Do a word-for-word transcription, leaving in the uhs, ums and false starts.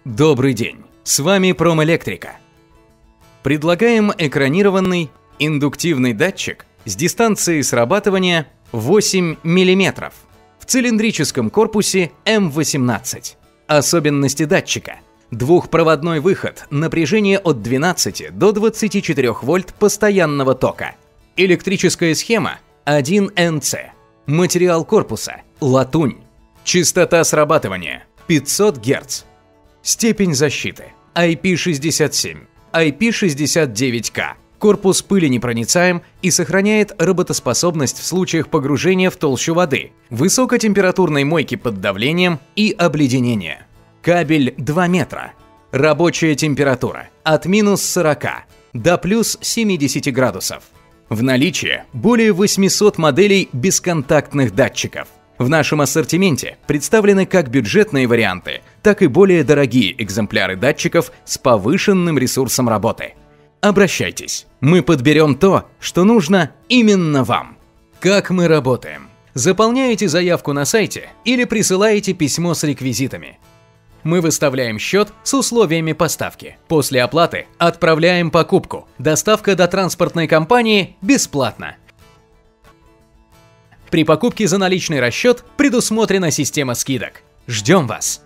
Добрый день, с вами Промэлектрика. Предлагаем экранированный индуктивный датчик с дистанцией срабатывания восемь миллиметров в цилиндрическом корпусе эм восемнадцать. Особенности датчика. Двухпроводной выход, напряжение от двенадцати до двадцати четырёх вольт постоянного тока. Электрическая схема один эн цэ. Материал корпуса – латунь. Частота срабатывания – пятьсот герц. Степень защиты – ай пи шестьдесят семь, ай пи шестьдесят девять ка. Корпус пыленепроницаем и сохраняет работоспособность в случаях погружения в толщу воды, высокотемпературной мойки под давлением и обледенения. Кабель два метра. Рабочая температура от минус сорока до плюс семидесяти градусов. В наличии более восьмисот моделей бесконтактных датчиков. В нашем ассортименте представлены как бюджетные варианты, так и более дорогие экземпляры датчиков с повышенным ресурсом работы. Обращайтесь, мы подберем то, что нужно именно вам. Как мы работаем? Заполняете заявку на сайте или присылаете письмо с реквизитами. Мы выставляем счет с условиями поставки. После оплаты отправляем покупку. Доставка до транспортной компании бесплатна. При покупке за наличный расчет предусмотрена система скидок. Ждем вас!